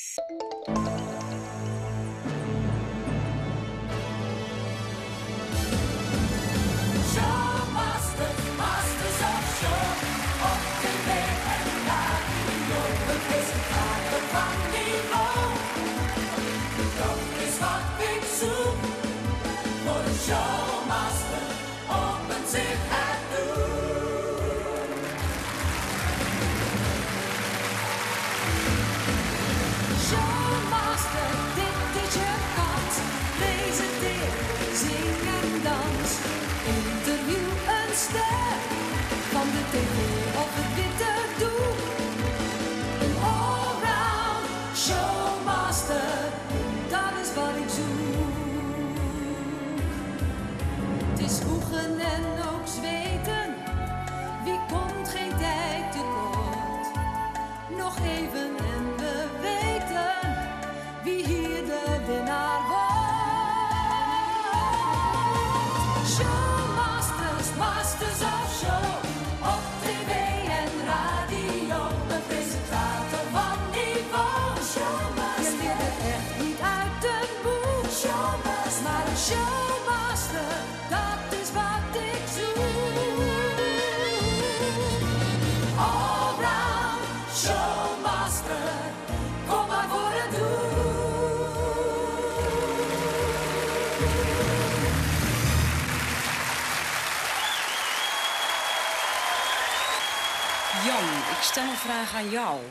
Jan, ik stel een vraag aan jou.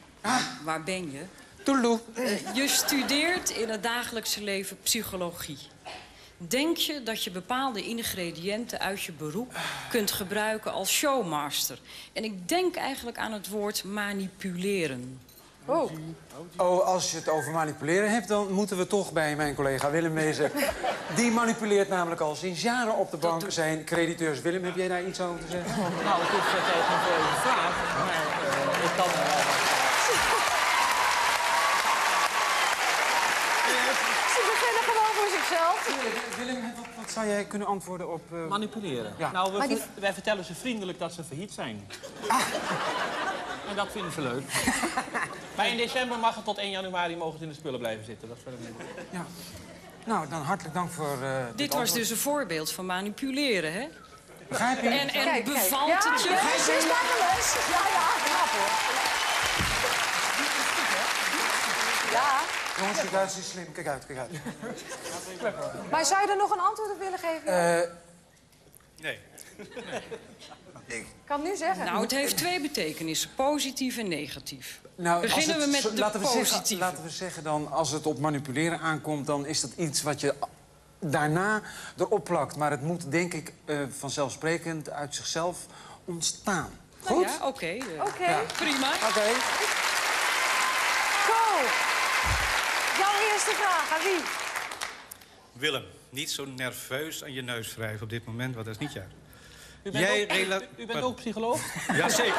Waar ben je? Toeloe. Je studeert in het dagelijkse leven psychologie. Denk je dat je bepaalde ingrediënten uit je beroep kunt gebruiken als showmaster? En ik denk eigenlijk aan het woord manipuleren. Oh, als je het over manipuleren hebt, dan moeten we toch bij mijn collega Willem wezen. Die manipuleert namelijk al sinds jaren op de bank zijn crediteurs. Willem, heb jij daar iets over te zeggen? Nou, het is even een goede vraag, maar ik kan er wel. Ze beginnen gewoon voor zichzelf. Willem, wat zou jij kunnen antwoorden op... Manipuleren? Ja. Nou, wij vertellen ze vriendelijk dat ze failliet zijn. En dat vinden ze leuk. Maar in december mag het tot 1 januari mogen ze in de spullen blijven zitten. Dat is verder niet. Ja. Nou, dan hartelijk dank voor dit was dus een voorbeeld van manipuleren, hè? Begrijp je? En bevalt het je? Ja, ze is makkelijk. Ja, knap hoor. Ja. Jongens, die Duits is slim. Kijk uit, kijk uit. Maar zou je er nog een antwoord op willen geven? Nee. Ik kan het nu zeggen. Nou, het heeft 2 betekenissen. Positief en negatief. Nou, beginnen we met de positieve. Laten we zeggen dan, als het op manipuleren aankomt... dan is dat iets wat je daarna erop plakt. Maar het moet, denk ik, vanzelfsprekend uit zichzelf ontstaan. Goed? Nou ja, oké. Oké. Prima. Oké. Go. Jouw eerste vraag, aan wie? Willem, niet zo nerveus aan je neus wrijven op dit moment, want dat is niet jou. U bent ook psycholoog? Jazeker.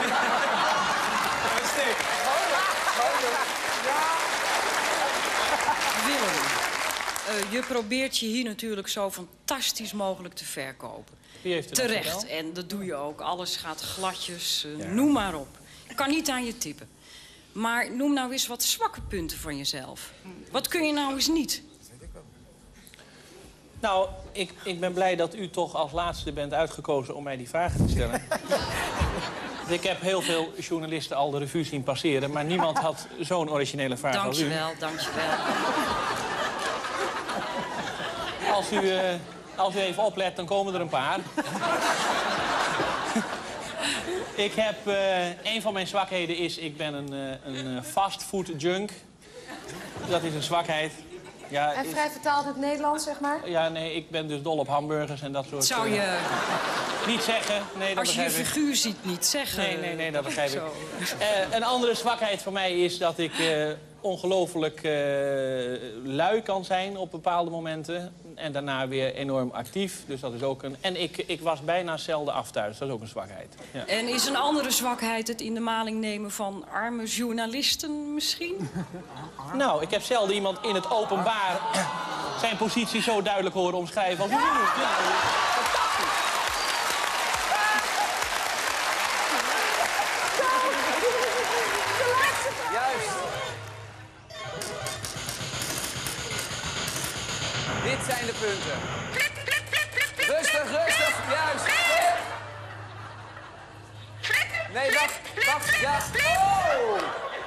Willem, je probeert je hier natuurlijk zo fantastisch mogelijk te verkopen. Wie heeft het terecht, en dat doe je ook. Alles gaat gladjes, noem maar op. Ik kan niet aan je tippen. Maar noem nou eens wat zwakke punten van jezelf. Wat kun je nou eens niet? Nou, ik ben blij dat u toch als laatste bent uitgekozen om mij die vragen te stellen. Ik heb heel veel journalisten al de revue zien passeren, maar niemand had zo'n originele vraag als u. Dankjewel, dankjewel. Als u even oplet, dan komen er een paar. Ik heb... een van mijn zwakheden is, ik ben een fastfood junk. Dat is een zwakheid. Ja, En vrij vertaald in het Nederlands, zeg maar? Ja, nee, ik ben dus dol op hamburgers en dat soort... Zou je... Niet zeggen, nee, dat Als je je begrijp ik. figuur ziet, niet zeggen. Nee, dat begrijp ik. Zo. Een andere zwakheid van mij is dat ik ongelooflijk lui kan zijn op bepaalde momenten. En daarna weer enorm actief. Dus dat is ook een... En ik was bijna zelden af thuis. Dat is ook een zwakheid. Ja. En is een andere zwakheid het in de maling nemen van arme journalisten misschien? Nou, ik heb zelden iemand in het openbaar zijn positie zo duidelijk horen omschrijven als u. Ja, fantastisch. Juist. Dit zijn de punten. Rustig, rustig, juist. Nee, wacht, ja. Oh!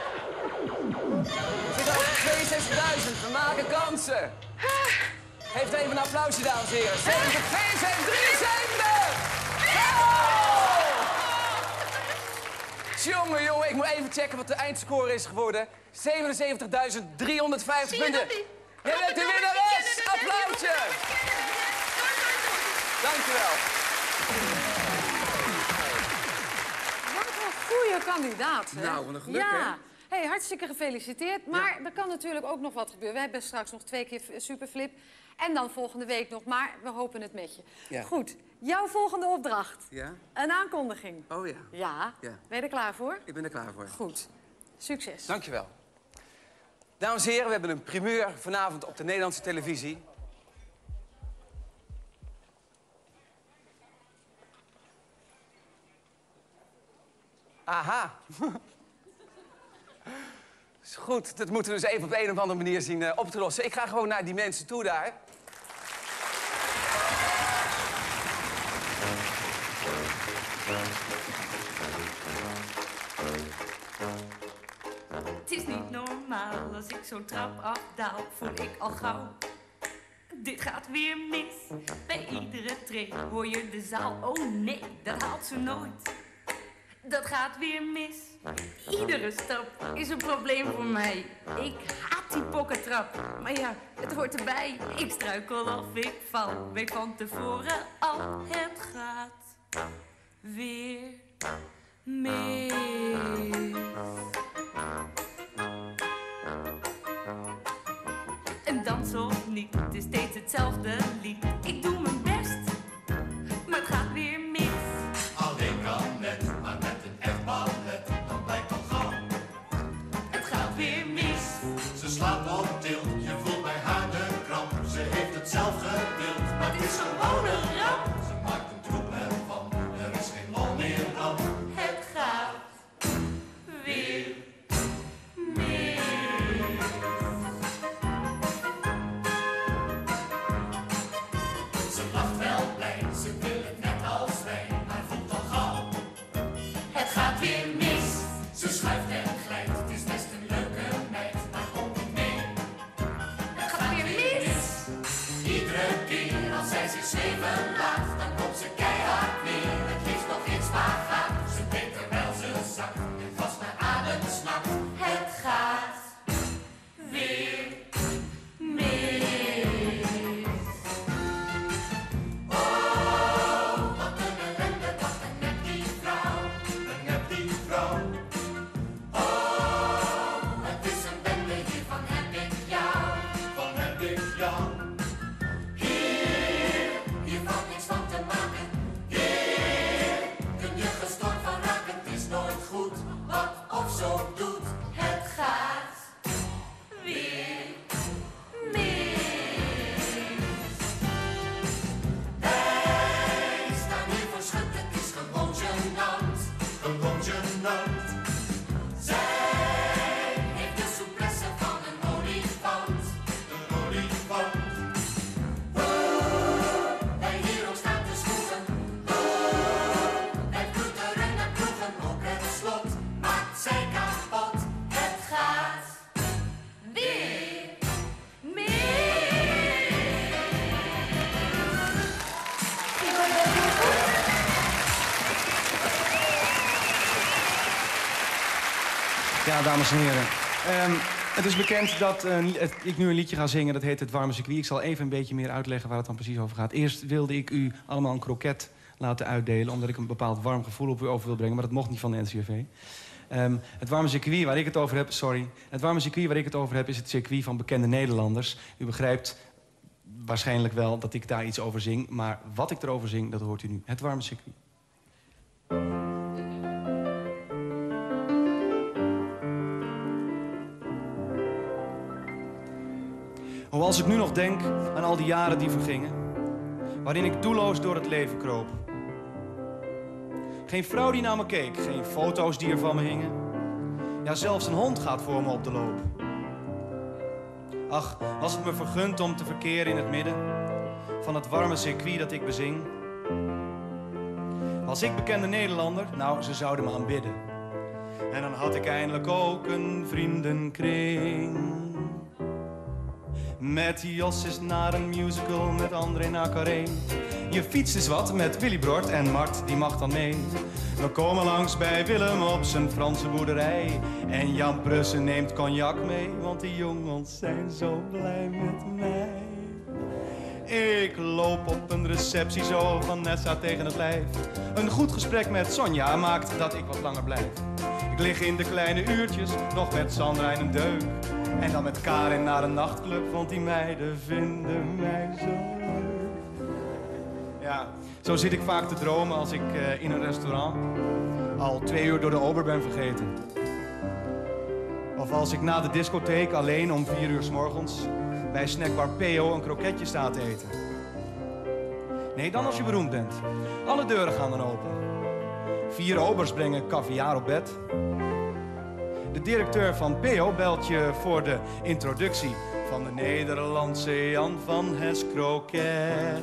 We zitten op 62.000, we maken kansen. Geef even een applausje, dames en heren. 70, 72, 73! Oh! Jongen, ik moet even checken wat de eindscore is geworden. 77.350 punten. Je bent de winnares! Applausje! Dankjewel. Wat een goede kandidaat, hè? Nou, wat een geluk, ja. Hey, hartstikke gefeliciteerd. Maar er kan natuurlijk ook nog wat gebeuren. We hebben straks nog 2 keer Superflip. En dan volgende week nog, maar we hopen het met je. Ja. Goed, jouw volgende opdracht. Ja? Een aankondiging. Oh ja. Ja. Ja. Ben je er klaar voor? Ik ben er klaar voor. Goed. Succes. Dankjewel. Dames en heren, we hebben een primeur vanavond op de Nederlandse televisie. Aha. Is goed, dat moeten we dus even op de een of andere manier zien op te lossen. Ik ga gewoon naar die mensen toe daar. Het is niet normaal als ik zo'n trap afdaal, voel ik al gauw. Dit gaat weer mis. Bij iedere tree hoor je de zaal. Oh nee, dat haalt ze nooit. Dat gaat weer mis. Iedere stap is een probleem voor mij. Ik haat die pokkentrap. Maar ja, het hoort erbij. Ik struikel of ik val. Weet van tevoren al, het gaat weer mis. Een dans of niet, het is steeds hetzelfde lied. Ik doe mijn best, maar het gaat weer mis. Alleen kan net, maar met een echt ballet, dan blijkt al gauw. Het gaat weer mis. Ze slaat op tilt, je voelt bij haar de kramp. Ze heeft het zelf gewild, maar het is gewoon een ramp. Ze maakt een troep ervan, er is geen lol meer aan. Het gaat weer mis. Ze lacht wel blij, ze wil het net als wij, maar voelt al gauw. Het gaat weer mis. Ze schuift en glijdt, het is best een leuke meid, maar komt niet mee. Het gaat weer mis. Iedere keer als zij zich zweven laat, dan komt ze keihard neer. Het liefst nog in spagaat. Ze weet terwijl ze zakt en vast naar adem snakt. Het gaat weer mis. Oh, wat een ellende, wat een nep die vrouw. Een nep die vrouw. Oh, het is een bende, hiervan heb ik jou. Van heb ik jou. Hier valt niks van te maken. Hier kun je gestoord van raken. Het is nooit goed wat of zo doet. Het gaat weer mis. Wij staan hier voor schut, het is gewoon gênant. Gewoon gênant. Zij heeft de souplesse van een olifant. Een olifant. Wij hier ook staan te schroeven. Wij ploeteren en ploegen, ook het slot maakt zij kapot. Het gaat weer mis. Ja, dames en heren. Het is bekend dat ik nu een liedje ga zingen. Dat heet Het Warme Circuit. Ik zal even een beetje meer uitleggen waar het dan precies over gaat. Eerst wilde ik u allemaal een kroket laten uitdelen, omdat ik een bepaald warm gevoel op u over wil brengen. Maar dat mocht niet van de NCRV. Het warme circuit waar ik het over heb... Het warme circuit waar ik het over heb is het circuit van bekende Nederlanders. U begrijpt waarschijnlijk wel dat ik daar iets over zing. Maar wat ik erover zing, dat hoort u nu. Het warme circuit. Oh, als ik nu nog denk aan al die jaren die vergingen, waarin ik doelloos door het leven kroop. Geen vrouw die naar me keek, geen foto's die er van me hingen. Ja, zelfs een hond gaat voor me op de loop. Ach, was het me vergund om te verkeren in het midden van het warme circuit dat ik bezing. Als ik bekende Nederlander, nou, ze zouden me aanbidden. En dan had ik eindelijk ook een vriendenkring. Met Jos is naar een musical, met André naar Carré. Je fietst eens wat met Willy Brort en Mart, die mag dan mee. We komen langs bij Willem op zijn Franse boerderij. En Jan Prussen neemt cognac mee, want die jongens zijn zo blij met mij. Ik loop op een receptie zo van Nessa tegen het lijf. Een goed gesprek met Sonja maakt dat ik wat langer blijf. Ik lig in de kleine uurtjes, nog met Sandra in een deuk. En dan met Karin naar een nachtclub, want die meiden vinden mij zo leuk. Ja, zo zit ik vaak te dromen als ik in een restaurant al 2 uur door de ober ben vergeten. Of als ik na de discotheek alleen om 4 uur 's morgens bij snackbar P.O. een kroketje sta te eten. Nee, dan als je beroemd bent. Alle deuren gaan dan open. 4 obers brengen caviar op bed. De directeur van P.O. belt je voor de introductie van de Nederlandse Jan van Hes kroket.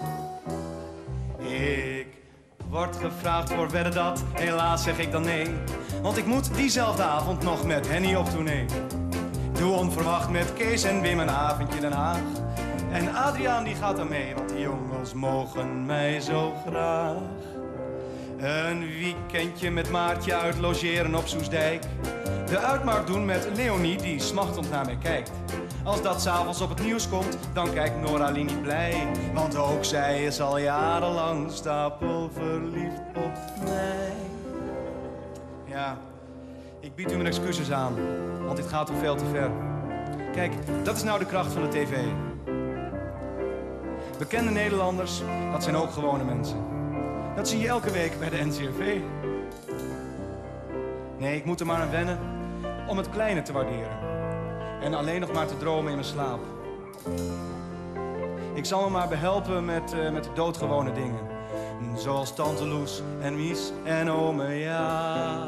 Ik word gevraagd voor wedden dat, helaas zeg ik dan nee. Want ik moet diezelfde avond nog met Henny op tournee. Doe onverwacht met Kees en Wim een avondje Den Haag. En Adriaan die gaat dan mee, want die jongens mogen mij zo graag. Een weekendje met Maartje uit logeren op Soesdijk. De uitmarkt doen met Leonie die smachtend naar mij kijkt. Als dat 's avonds op het nieuws komt, dan kijkt Noralie niet blij. Want ook zij is al jarenlang stapelverliefd op mij. Ja, ik bied u mijn excuses aan, want dit gaat toch veel te ver. Kijk, dat is nou de kracht van de tv. Bekende Nederlanders, dat zijn ook gewone mensen. Dat zie je elke week bij de NCRV. Nee, ik moet er maar aan wennen om het kleine te waarderen. En alleen nog maar te dromen in mijn slaap. Ik zal me maar behelpen met de doodgewone dingen. Zoals Tante Loes en Mies en ome ja.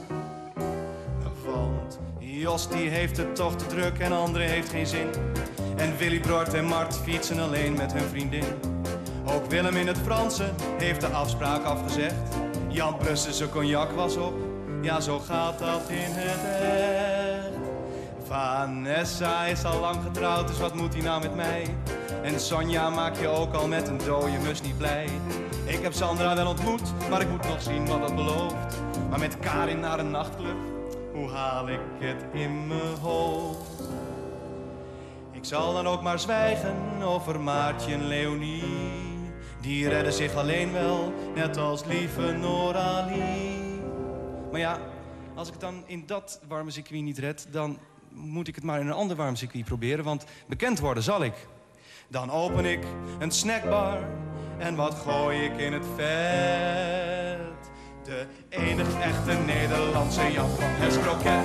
Want Jos die heeft het toch te druk en André heeft geen zin. En Willy Brort en Mart fietsen alleen met hun vriendin. Ook Willem in het Franse heeft de afspraak afgezegd. Jan Prussen zijn cognac was op. Ja, zo gaat dat in het echt. Vanessa is al lang getrouwd, dus wat moet hij nou met mij? En Sonja maak je ook al met een dode mus niet blij. Ik heb Sandra wel ontmoet, maar ik moet nog zien wat dat belooft. Maar met Karin naar een nachtclub, hoe haal ik het in mijn hoofd? Ik zal dan ook maar zwijgen over Maartje en Leonie. Die redden zich alleen wel, net als lieve Noralie. Maar ja, als ik het dan in dat warme circuit niet red, dan moet ik het maar in een ander warm circuit proberen, want bekend worden zal ik. Dan open ik een snackbar en wat gooi ik in het vet? De enige echte Nederlandse Jan van Hes kroket.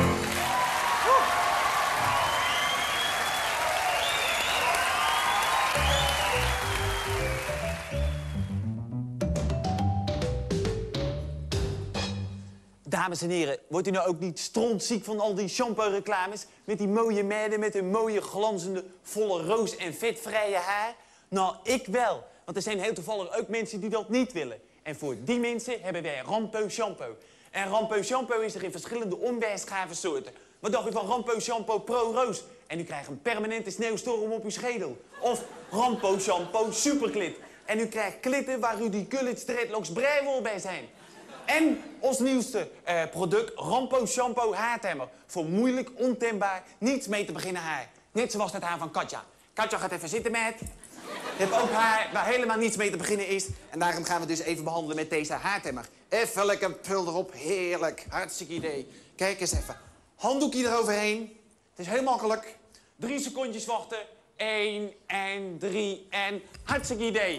Dames en heren, wordt u nou ook niet strontziek van al die shampoo-reclames? Met die mooie meiden met hun mooie, glanzende, volle roos- en vetvrije haar? Nou, ik wel. Want er zijn heel toevallig ook mensen die dat niet willen. En voor die mensen hebben wij Rampo shampoo. En Rampo shampoo is er in verschillende onweersgave soorten. Wat dacht u van Rampo shampoo Pro Roos? En u krijgt een permanente sneeuwstorm op uw schedel. Of Rampo shampoo Superklit. En u krijgt klitten waar u die Gullit dreadlocks breiwol bij zijn. En ons nieuwste product, Rampo shampoo haartemmer. Voor moeilijk, ontembaar, niets mee te beginnen haar. Net zoals het haar van Katja. Katja gaat even zitten, met. Je hebt ook haar waar helemaal niets mee te beginnen is. En daarom gaan we dus even behandelen met deze haartemmer. Even lekker pul erop, heerlijk. Hartstikke idee. Kijk eens even. Handdoekje eroverheen. Het is heel makkelijk. 3 secondjes wachten. 1 en 3 en hartstikke idee.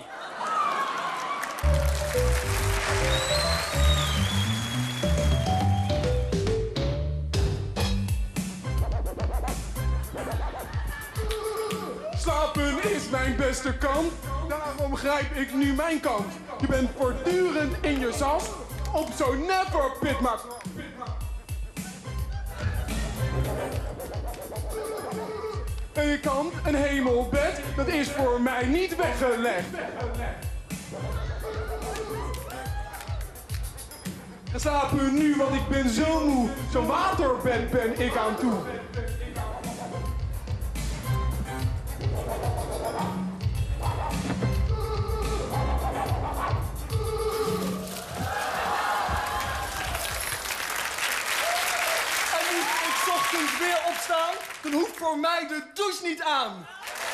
Slapen is mijn beste kant, daarom grijp ik nu mijn kans. Je bent voortdurend in je zas, op zo'n never pitmak. kant, een hemelbed, dat is voor mij niet weggelegd. Ga slapen nu, want ik ben zo moe. Zo'n waterbed ben ik aan toe. Ochtends weer opstaan, dan hoeft voor mij de douche niet aan.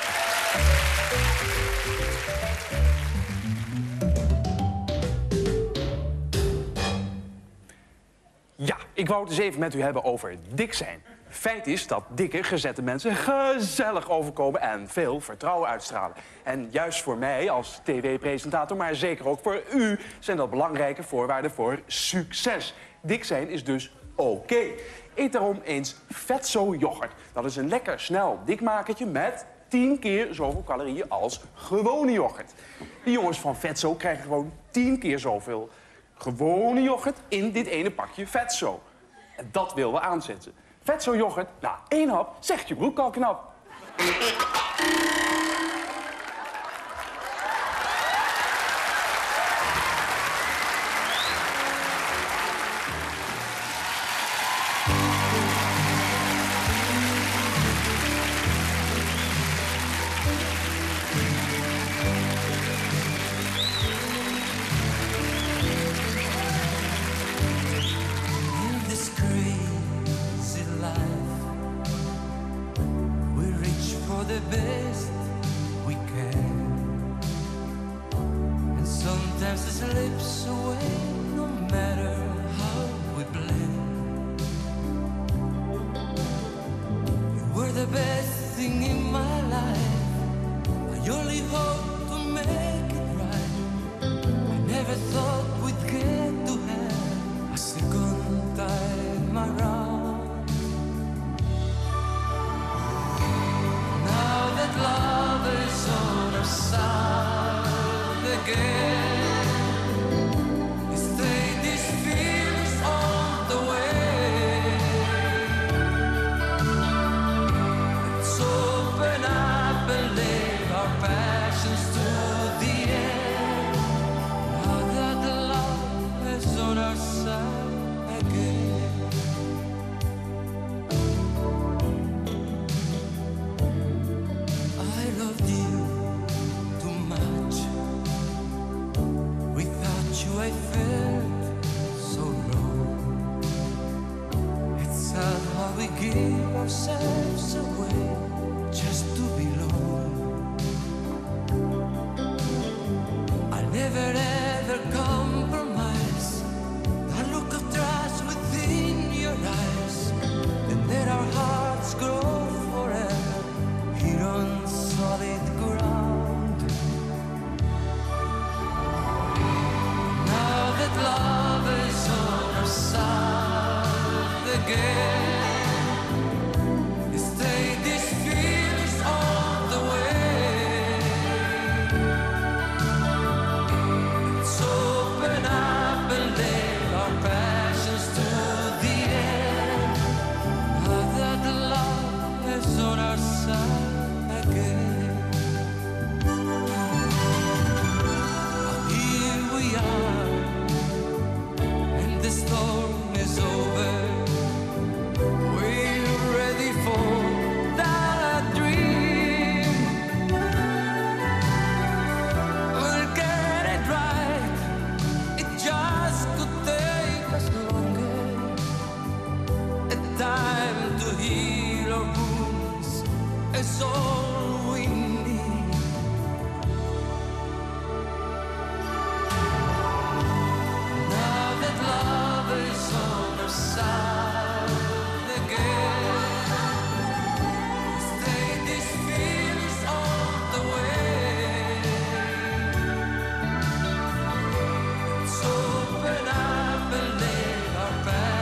Ja, ik wou het eens even met u hebben over dik zijn. Feit is dat dikke, gezette mensen gezellig overkomen en veel vertrouwen uitstralen. En juist voor mij als tv-presentator, maar zeker ook voor u, zijn dat belangrijke voorwaarden voor succes. Dik zijn is dus oké. Eet daarom eens Vetso yoghurt. Dat is een lekker snel dikmakertje met 10 keer zoveel calorieën als gewone yoghurt. De jongens van Vetso krijgen gewoon 10 keer zoveel gewone yoghurt in dit ene pakje Vetso. En dat willen we aanzetten. Vetso yoghurt, na 1 hap zegt je broek al knap.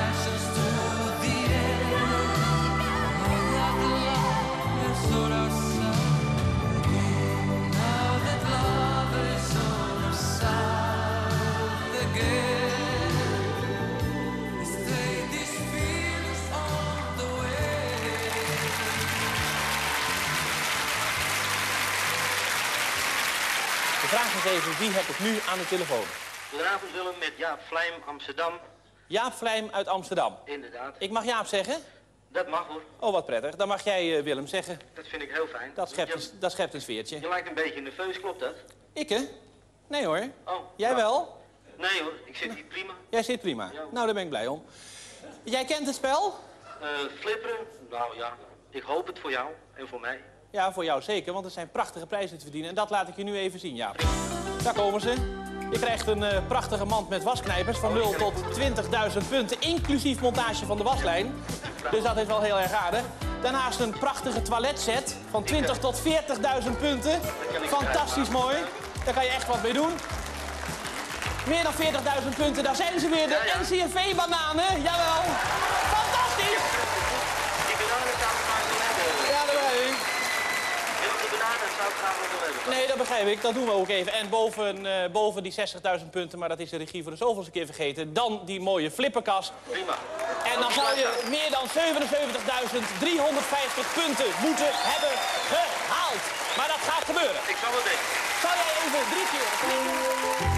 Soon as vraag eens even, wie heb ik nu aan de telefoon? Goedenavond Willem, met Jaap Vlijm, Amsterdam. Jaap Vlijm uit Amsterdam. Inderdaad. Ik mag Jaap zeggen? Dat mag hoor. Oh, wat prettig. Dan mag jij Willem zeggen. Dat vind ik heel fijn. Dat schept een sfeertje. Je lijkt een beetje nerveus, klopt dat? Ik, hè? Nee hoor. Oh. Jij wel? Nee hoor, ik zit hier prima. Jij zit prima. Ja. Nou, daar ben ik blij om. Jij kent het spel? Flipperen? Nou ja, ik hoop het voor jou en voor mij. Ja, voor jou zeker, want er zijn prachtige prijzen te verdienen. En dat laat ik je nu even zien, Jaap. Daar komen ze. Je krijgt een prachtige mand met wasknijpers van 0 tot 20.000 punten, inclusief montage van de waslijn. Dus dat is wel heel erg aardig. Daarnaast een prachtige toiletset van 20 tot 40.000 punten. Fantastisch mooi. Daar kan je echt wat mee doen. Meer dan 40.000 punten, daar zijn ze weer, de NCRV-bananen. Jawel. Fantastisch. Die bananen zou ik graag willen hebben. Ja, dat begrijp ik. Die bananen zou ik graag willen hebben. Nee, dat begrijp ik. Dat doen we ook even. En boven die 60.000 punten, maar dat is de regie voor de zoveelste keer vergeten, dan die mooie flipperkast. Prima. En dan zou je meer dan 77.350 punten moeten hebben gehaald. Maar dat gaat gebeuren. Ik zal het weten. Zou jij even 3 keer...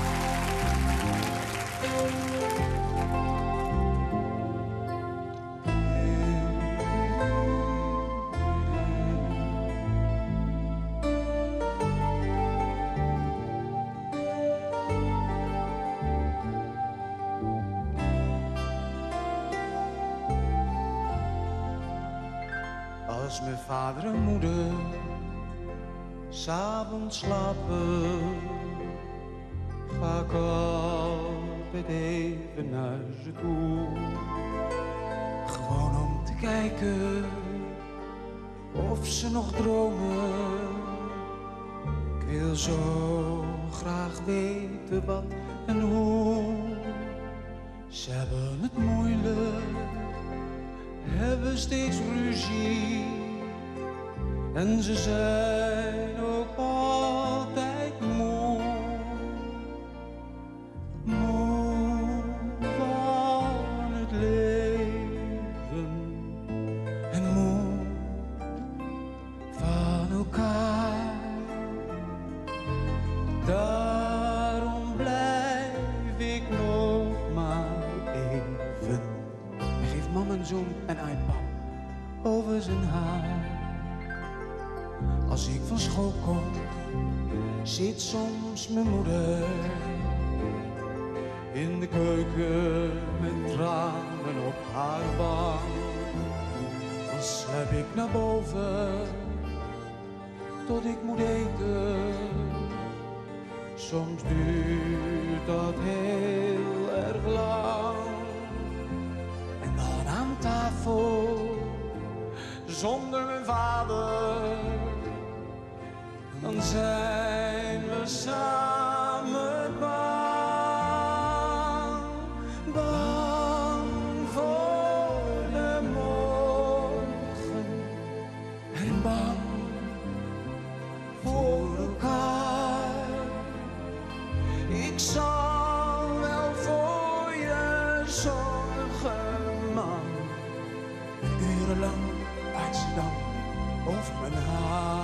Als mijn vader en moeder 's avonds slapen, ga ik altijd even naar ze toe. Gewoon om te kijken of ze nog dromen. Ik wil zo graag weten wat en hoe. Ze hebben het moeilijk, hebben steeds ruzie. En ze zijn ook altijd moe. Moe van het leven. En moe van elkaar. Daarom blijf ik nog maar even. En geef mama een zoen en een pap over zijn haar. Als ik van school kom, zit soms mijn moeder in de keuken met tranen op haar wang. Dan sluip ik naar boven tot ik moet eten. Soms duurt dat heel erg lang. En dan aan tafel zonder mijn vader, dan zijn we samen bang. Bang voor de morgen en bang voor elkaar. Ik zal wel voor je zorgen, man. Urenlang waait ze dan over mijn haar.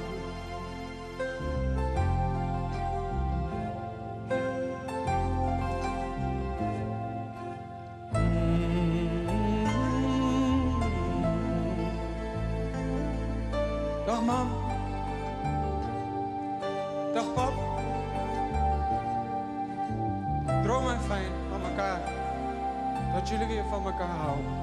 Dag mam. Dag pap. Droom maar fijn van elkaar. Dat jullie weer van elkaar houden.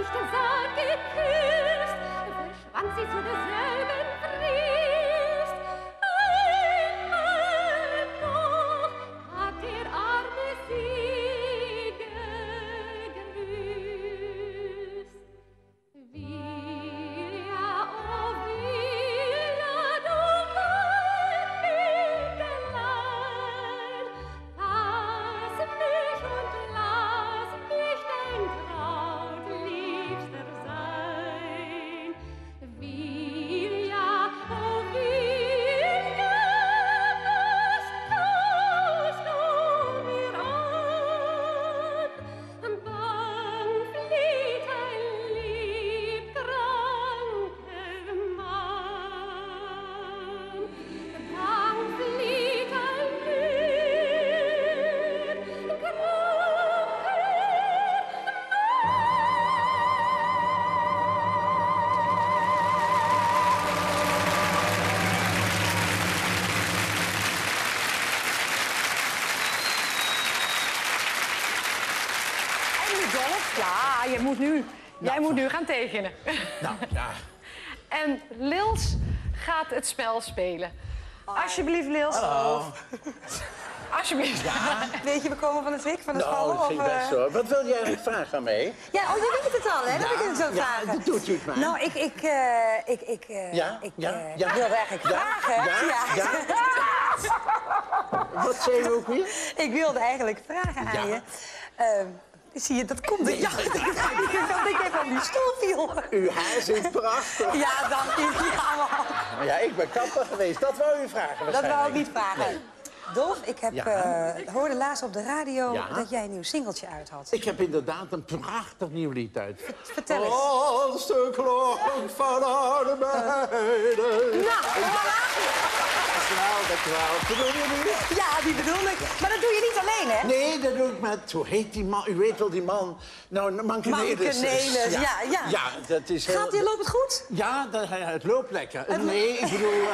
sich der Saat geküsst, verschwand sie zu derselben Frist. Einmal noch hat der arme sie gegrüßt. Vilja, oh Vilja, du mein Wiegelein, lass mich und lass mich dein Trautliebster sein. Vilja, oh Vilja, was tust du mir an? Bang flieht ein liebkranker Mann. Bang flieht ein En Rudolf, ja, jij moet nu gaan tekenen. Nou, ja. En Lils gaat het spel spelen. Alsjeblieft, Lils. Hallo. Alsjeblieft. Ja. Weet je, we komen van het hek van het Nou, vallen? dat ging best zo. Wat wil jij eigenlijk vragen aan mij? Ja, oh, je weet het al, hè? Dat Ja, ik het zo ja, vragen. dat doet u het maar. Nou, ik wilde eigenlijk vragen. Wat zei je ook weer? Ik wilde eigenlijk vragen aan je. Zie je, dat komt er. Ja, dat ik even op die stoel viel. Uw haar zit prachtig. Ja, dank je. Ja, man. Maar ja, ik ben kapper geweest. Dat wou u vragen Dat wou ik niet waarschijnlijk. vragen. Dolf, ik hoorde laatst op de radio Ja? dat jij een nieuw singeltje uit had. Ik heb inderdaad een prachtig nieuw lied uit. Vertel eens. Als de klok van Arnheiden. Nou, Dankjewel. Bedoel je niet? Ja, die bedoel ik. Maar dat doe je niet alleen, hè? Nee, dat doe ik met, hoe heet die man? U weet wel, die man. Nou, Mankenelis. Mankenelis, ja. Ja, dat is heel... Loopt het goed? Ja, het loopt lekker. Nee, ik bedoel...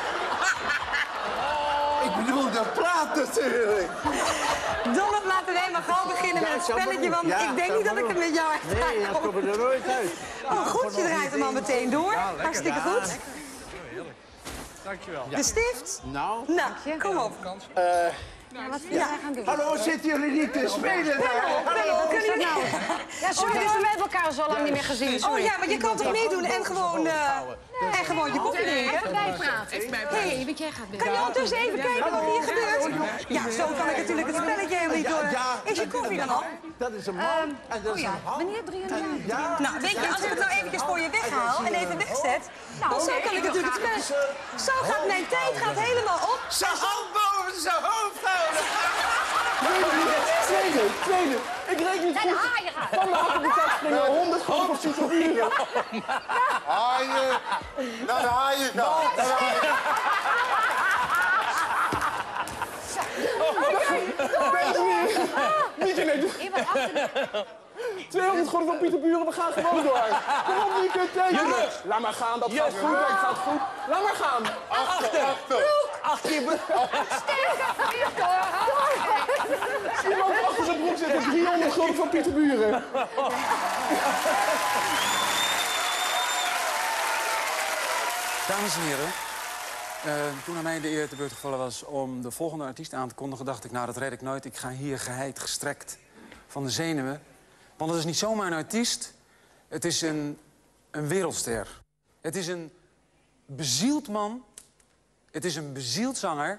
Ik bedoel, de plaat natuurlijk. Dolf, laten we maar gauw beginnen met het spelletje, want ik denk niet dat ik het met jou echt ga. Nee, dat komt er nooit uit. Oh, goed, je draait hem al meteen door. Hartstikke goed. Dankjewel. De stift? Nou, kom op. Wat wil jij gaan doen? Hallo, zitten jullie niet te spelen? Hallo, kunnen jullie nou? Ja, sorry, we hebben elkaar zo lang niet meer gezien. Oh ja, maar je kan toch meedoen en gewoon je koffie drinken? Even bijpraten. Hé, want jij gaat weer. Kan je ondertussen even kijken wat hier gebeurt? Ja, zo kan ik natuurlijk het spelletje helemaal niet door. Is je koffie dan al? Dat is een man en dat is een hand. Wanneer 3 Ja. Nou, weet je, als ik het nou eventjes voor je weghaal en even wegzet, dan zo kan ik natuurlijk het spelletje... Zo gaat mijn tijd helemaal op. Zijn hand boven zijn hoofd houden. Tweede. Ik reken niet goed. Van de activiteit springen 100 grote op psychologie. Haaien. Naar de haaien gaan. Mieke, nee. 200 gulden van Pieter Buren, we gaan gewoon door. Kom op, Mieke, tekenen. Laat maar gaan, dat gaat goed, dat gaat goed. Laat maar gaan. Achter je broek. Iemand achter zijn broek zitten, 300 gulden van Pieter Buren. Dames en heren, toen aan mij de eer te beurt gevallen was om de volgende artiest aan te kondigen, dacht ik, nou, dat red ik nooit. Ik ga hier geheid gestrekt van de zenuwen. Want het is niet zomaar een artiest, het is een wereldster. Het is een bezield man, het is een bezield zanger.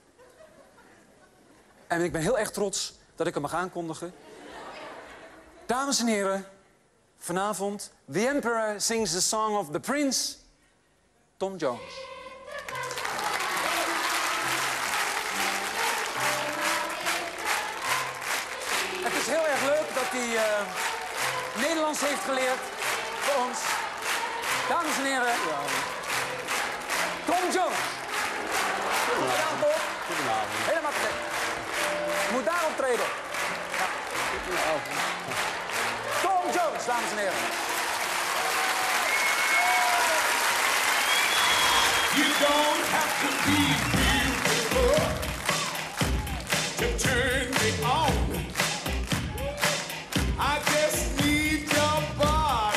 En ik ben heel erg trots dat ik hem mag aankondigen. Dames en heren, vanavond, The Emperor sings the song of the Prince, Tom Jones. Het is heel erg leuk dat hij Nederlands heeft geleerd voor ons. Dames en heren, Tom Jones. Goedenavond, toch? Goedenavond. Helemaal te gek. Je moet daar optreden. Ja. Tom Jones, dames en heren. You don't have to be beautiful to turn me on. I just need your body.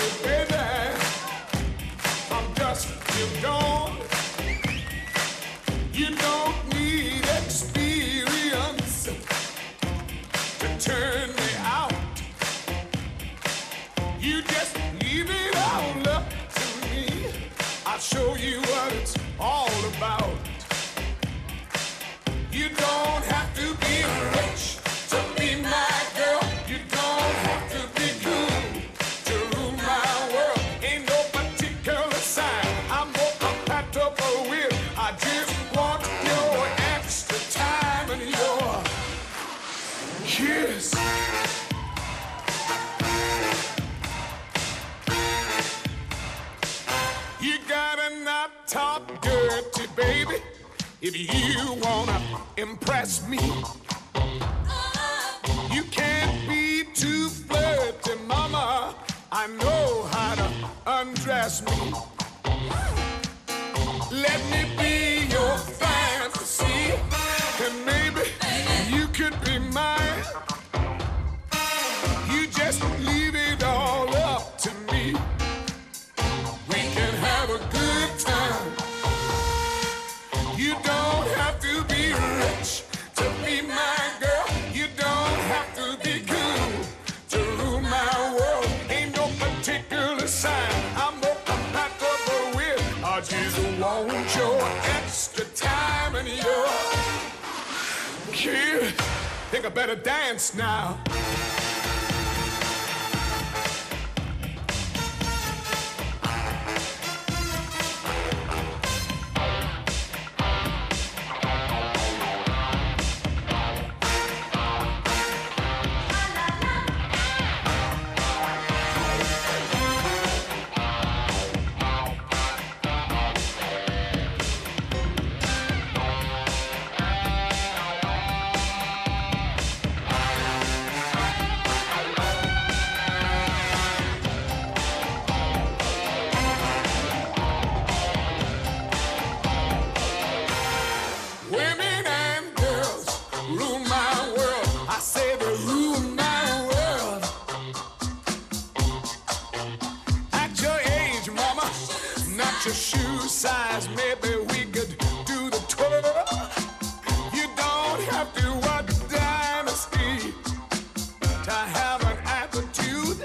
You just leave it all up to me. I'll show you what it's all about. You don't have to be rich to be my girl. You don't have to be cool to rule my world. Ain't no particular sign I'm more compatible with. I just want your extra time and your kiss. You gotta not talk dirty, baby, if you wanna impress me. You can't be too flirty, mama. I know how to undress me. Let me be your fantasy, and maybe you could be mine. You just leave it all up to me. We can have a good time. You don't have to be rich to be my girl. You don't have to be cool to rule my world. Ain't no particular sign I'm more compatible with. I just want your extra time and your kid. Think I better dance now. Women and girls rule my world. I say they rule my world. At your age, mama, not your shoe size, maybe we could do the twirl. You don't have to watch Dynasty to have an attitude.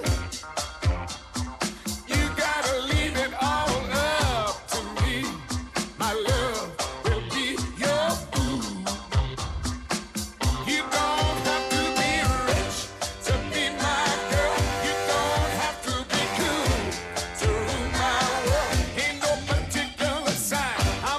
You gotta leave it all up to me. My love will be your food. You don't have to be rich to be my girl. You don't have to be cool to rule my world. Ain't no particular sign I'm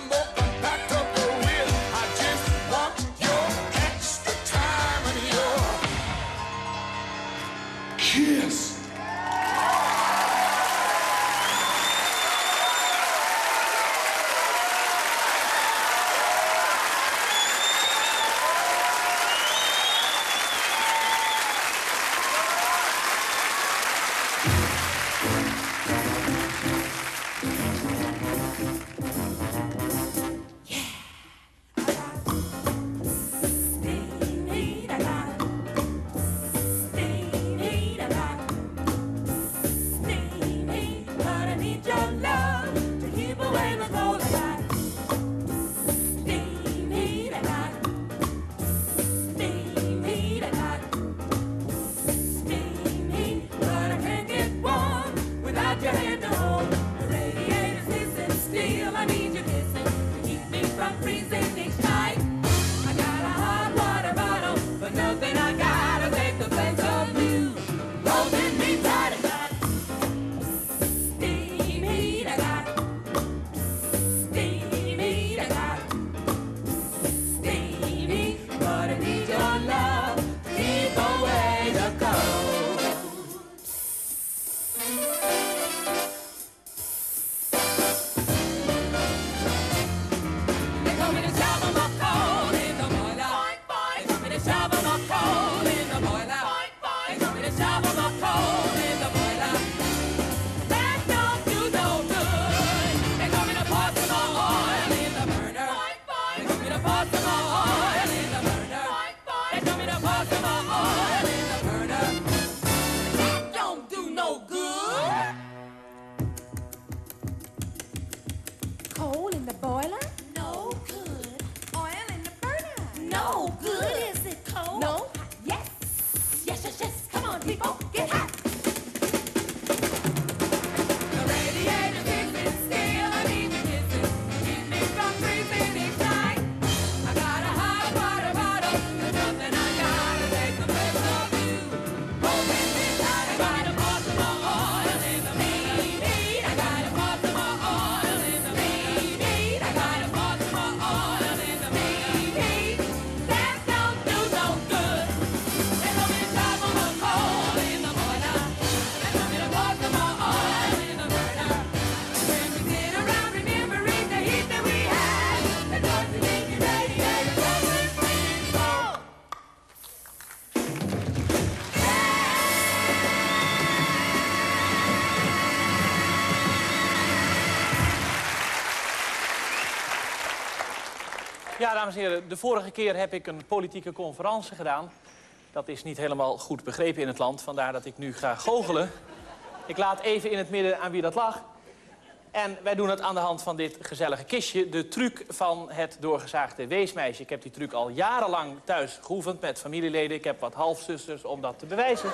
Ja, dames en heren, de vorige keer heb ik een politieke conferentie gedaan. Dat is niet helemaal goed begrepen in het land, vandaar dat ik nu ga goochelen. Ik laat even in het midden aan wie dat lag. En wij doen het aan de hand van dit gezellige kistje. De truc van het doorgezaagde weesmeisje. Ik heb die truc al jarenlang thuis geoefend met familieleden. Ik heb wat halfzusters om dat te bewijzen.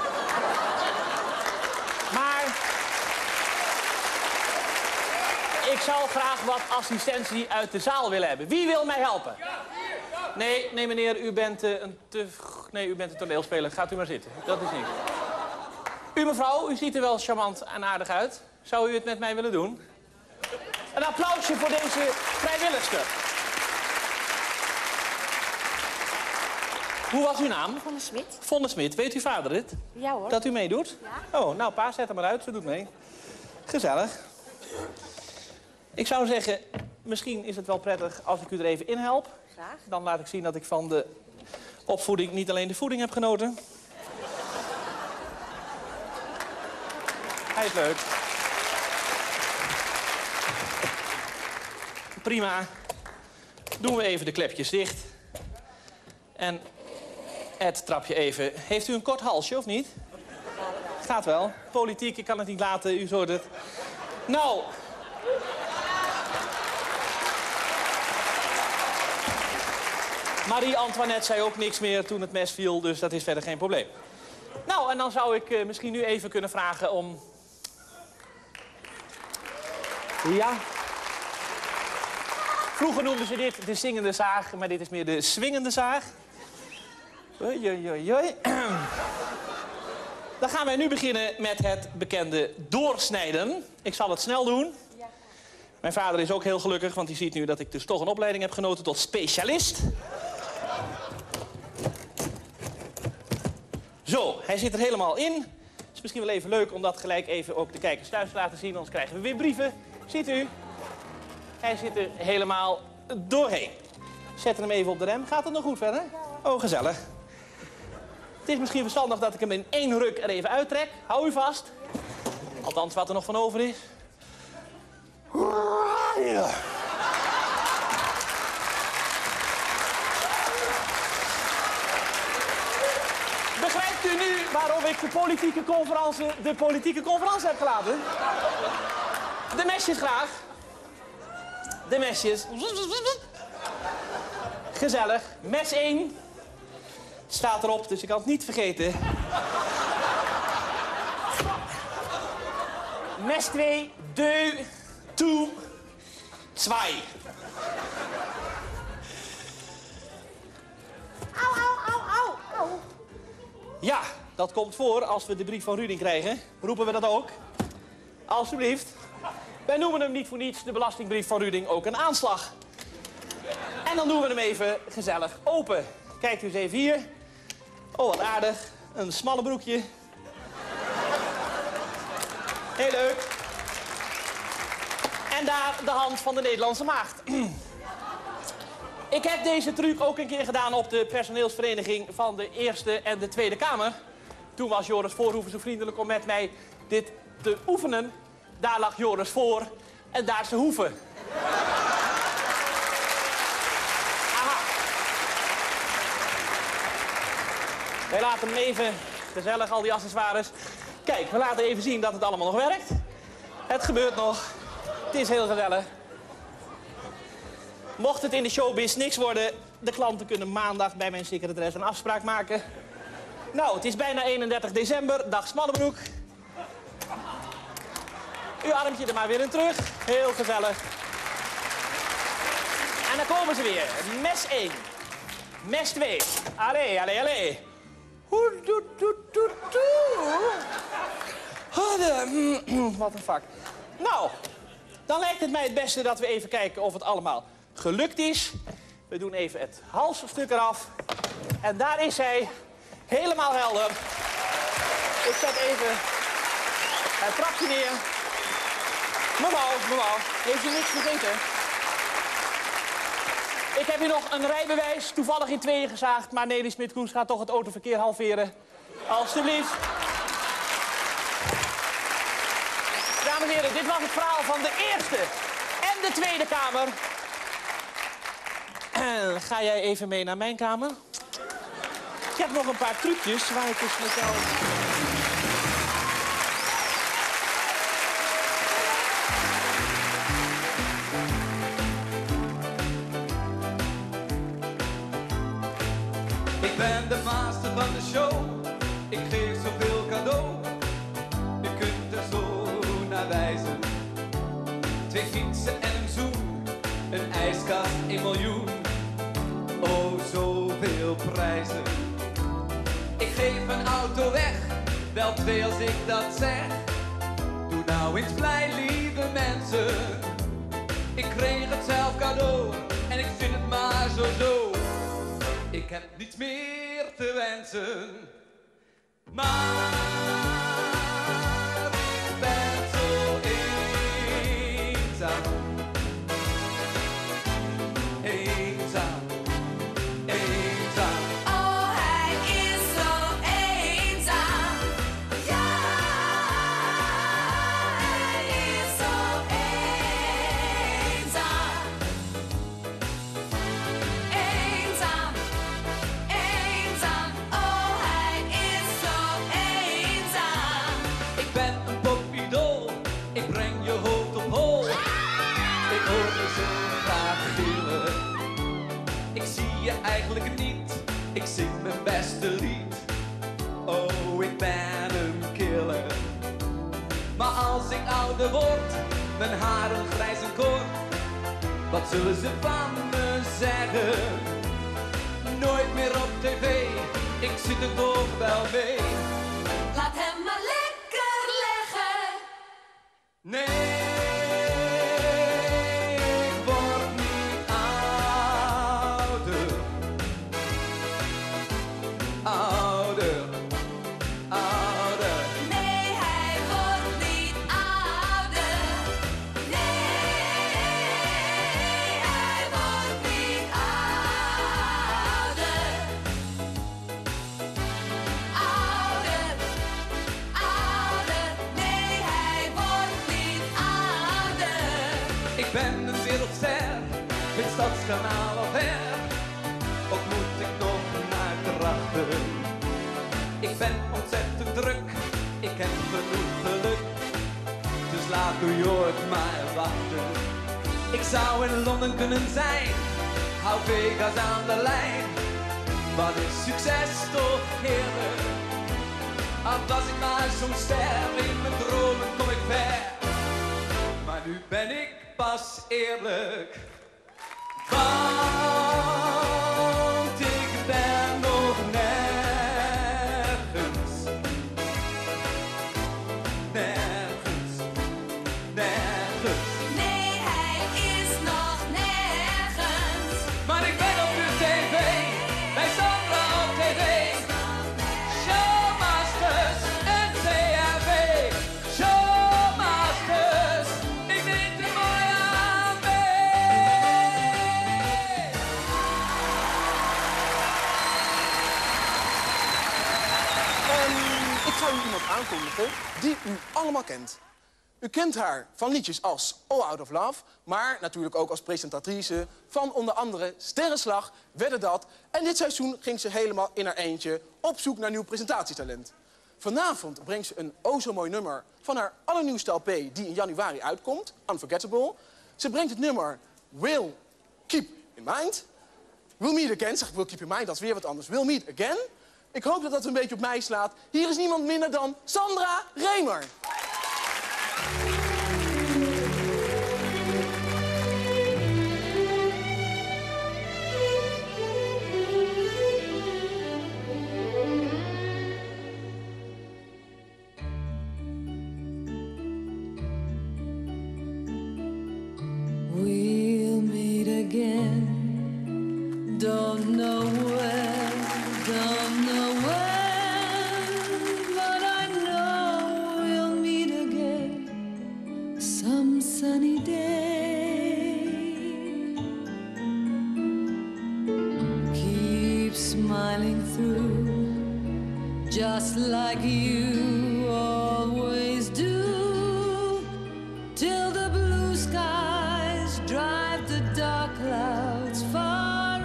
Maar ik zou graag wat assistentie uit de zaal willen hebben. Wie wil mij helpen? Nee, meneer, u bent u bent een toneelspeler. Gaat u maar zitten. Dat is niks. U mevrouw, u ziet er wel charmant en aardig uit. Zou u het met mij willen doen? Een applausje voor deze vrijwilligster. Hoe was uw naam? Vonne Smit. Vonne Smit. Weet uw vader dit? Ja hoor. Dat u meedoet? Ja. Oh, nou pa, zet hem maar uit. Ze doet mee. Gezellig. Ik zou zeggen, misschien is het wel prettig als ik u er even in help. Graag. Dan laat ik zien dat ik van de opvoeding niet alleen de voeding heb genoten. Hij is leuk. Prima. Doen we even de klepjes dicht. En het trapje even. Heeft u een kort halsje of niet? Gaat wel. Politiek, ik kan het niet laten. U hoort het. Nou. Marie-Antoinette zei ook niks meer toen het mes viel, dus dat is verder geen probleem. Nou, en dan zou ik misschien nu even kunnen vragen om... Ja. Vroeger noemden ze dit de zingende zaag, maar dit is meer de swingende zaag. Oei, oei, oei. Dan gaan wij nu beginnen met het bekende doorsnijden. Ik zal het snel doen. Ja. Mijn vader is ook heel gelukkig, want hij ziet nu dat ik dus toch een opleiding heb genoten tot specialist. Zo, hij zit er helemaal in. Het is misschien wel even leuk om dat gelijk even ook de kijkers thuis te laten zien, anders krijgen we weer brieven. Ziet u? Hij zit er helemaal doorheen. Zet hem even op de rem. Gaat het nog goed verder? Oh, gezellig. Het is misschien verstandig dat ik hem in één ruk er even uittrek. Hou u vast. Althans, wat er nog van over is. Ja. Begrijpt u nu waarom ik de politieke conferentie heb gelaten? De mesjes graag. De mesjes. Gezellig. Mes 1. Het staat erop, dus ik kan het niet vergeten. Mes 2. 2. 2. 2. Au, au, au, au, au. Ja, dat komt voor als we de brief van Ruding krijgen. Roepen we dat ook? Alsjeblieft. Wij noemen hem niet voor niets, de belastingbrief van Ruding, ook een aanslag. En dan doen we hem even gezellig open. Kijkt u eens even hier. Oh, wat aardig. Een smalle broekje. Heel leuk. En daar de hand van de Nederlandse maagd. Ik heb deze truc ook een keer gedaan op de personeelsvereniging van de Eerste en de Tweede Kamer. Toen was Joris Voorhoeven zo vriendelijk om met mij dit te oefenen. Daar lag Joris voor en daar zijn hoeven. Aha. Wij laten hem even gezellig, al die accessoires. Kijk, we laten even zien dat het allemaal nog werkt. Het gebeurt nog. Het is heel gezellig. Mocht het in de showbiz niks worden, de klanten kunnen maandag bij mijn secretaresse een afspraak maken. Nou, het is bijna 31 december, dag Smallebroek. Uw armpje er maar weer in terug. Heel gezellig. En dan komen ze weer. Mes 1. Mes 2. Allee, allee, allee. Wat een vak. Nou, dan lijkt het mij het beste dat we even kijken of het allemaal gelukt is. We doen even het halsstuk eraf. En daar is hij. Helemaal helder. Ik zet even het trapje neer. Mevrouw, heeft u niks gegeten? Ik heb hier nog een rijbewijs, toevallig in tweeën gezaagd, maar Nelly Smit-Koes gaat toch het autoverkeer halveren. Alsjeblieft. Dames en heren, dit was het verhaal van de Eerste en de Tweede Kamer. Ga jij even mee naar mijn kamer? Ik heb nog een paar trucjes waar ik eens met jou... Ik ben de master van de show. Ik geef zoveel cadeau. Je kunt er zo naar wijzen. 2 fietsen en een zoen. Een ijskast, 1 miljoen. Oh, zoveel prijzen. Ik geef een auto weg. Wel 2 als ik dat zeg. Doe nou eens blij, lieve mensen. Ik kreeg het zelf cadeau. En ik vind het maar zo. Ik heb niets meer te wensen, maar ik ben zo eenzaam. Eenzaam, eenzaam. Oh, hij is zo eenzaam. Ja, hij is zo eenzaam. Eenzaam. Eenzaam, oh hij is zo eenzaam. Ik ben een popidool, ik breng je hoofd op hol. Ik hoor je zo graag gillen. Ik zie je eigenlijk niet, ik zing mijn beste lied. Oh, ik ben een killer. Maar als ik ouder word, mijn haren grijs en kort. Wat zullen ze van me zeggen? Nooit meer op tv, ik zit er toch wel mee. Laat hem maar lekker leggen. Nee, ik word niet ouder. Ouder, ouder. Nee, hij wordt niet ouder. Nee, hij wordt niet ouder. Ouder, ouder. Nee, hij wordt niet ouder. Ik ben een wereldster, het Stadskanaal al ver. Of moet ik nog naar krachten? Ik ben ontzettend druk, ik heb genoeg geluk. Dus laat New York maar wachten. Ik zou in Londen kunnen zijn, hou Vegas aan de lijn. Wat is succes toch heerlijk? Al was ik maar zo'n ster, in mijn dromen kom ik ver. Maar nu ben ik pas eerlijk. Want ik ben nog nergens. Nergens. Nergens. Nee, hij is nog nergens. Maar ik ben op de tv. Bij Sandra op tv. Showmasters en CRV. Showmasters. Ik denk er mooi aan Ik zou u iemand aankondigen die u allemaal kent. U kent haar van liedjes als All Out of Love, maar natuurlijk ook als presentatrice van onder andere Sterrenslag, Wedden Dat. En dit seizoen ging ze helemaal in haar eentje op zoek naar nieuw presentatietalent. Vanavond brengt ze een o zo mooi nummer van haar allernieuwste LP die in januari uitkomt, Unforgettable. Ze brengt het nummer Will Keep in Mind. We'll Meet Again, zeg ik Will Keep in Mind, dat is weer wat anders. We'll Meet Again. Ik hoop dat dat een beetje op mij slaat. Hier is niemand minder dan Sandra Remer. We'll meet again. Don't know when, don't know when, but I know we'll meet again some sunny day. Keep smiling through, just like you always do, till the blue skies drive the dark clouds far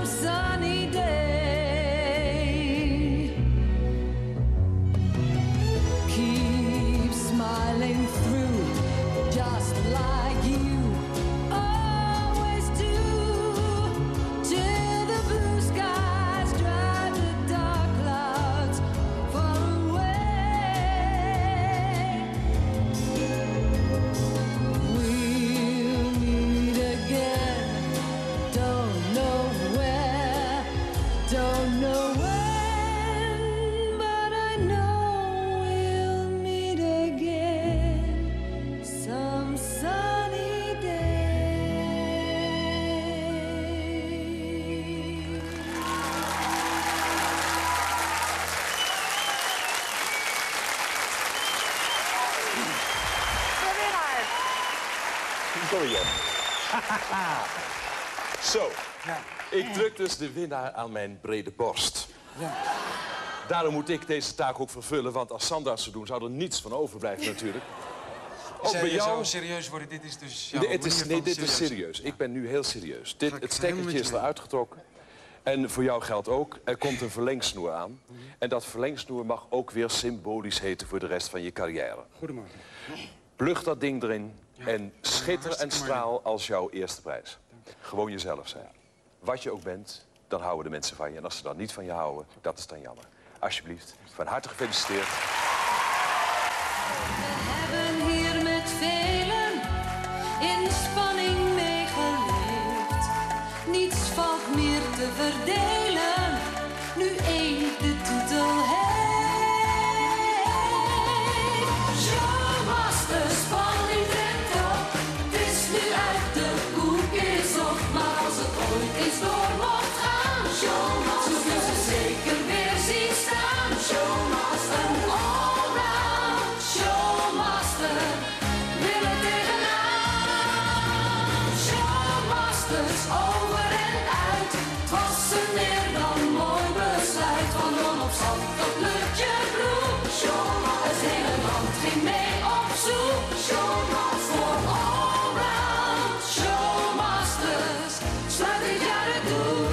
some sunny day. Keep smiling through, just like you always do, till the blue skies drive the dark clouds far away. We'll meet again, don't know where, don't know when, but I know we'll meet again some sunny day. De winnaar. Sorry, Jan. Zo. Ik druk dus de winnaar aan mijn brede borst. Daarom moet ik deze taak ook vervullen, want als Sandra het zou doen, zou er niets van overblijven natuurlijk. Ook bij jou... zou serieus worden, dit is dus... dit is serieus. Ik ben nu heel serieus. Het stekkertje is eruit getrokken. En voor jou geldt ook, er komt een verlengsnoer aan. En dat verlengsnoer mag ook weer symbolisch heten voor de rest van je carrière. Goedemorgen. Plug dat ding erin en schitter en straal als jouw eerste prijs. Gewoon jezelf zijn. Wat je ook bent, dan houden de mensen van je. En als ze dan niet van je houden, dat is dan jammer. Alsjeblieft, van harte gefeliciteerd. Hebben hier met velen in spanning meegeleefd. Niets valt meer te verdelen, nu één de titel heeft. Showmaster, spanning trekt op. Het is nu uit, de koek is op. Maar als het ooit eens door mocht gaan, Showmaster, zullen ze zeker weer zien staan. Showmaster, een allround Showmaster, willen tegenaan. Showmasters over en uit, het was een meer dan mooi besluit. Van Ron op zand tot Lutje Bloem, Showmaster, het hele land ging mee op zoek. Showmaster, voor allround Showmasters, sluit dit jaar het doel.